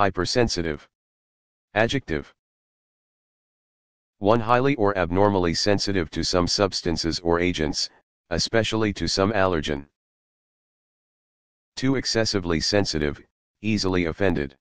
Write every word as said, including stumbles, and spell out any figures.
hypersensitive. Adjective. one Highly or abnormally sensitive to some substances or agents, especially to some allergen. two Excessively sensitive, easily offended.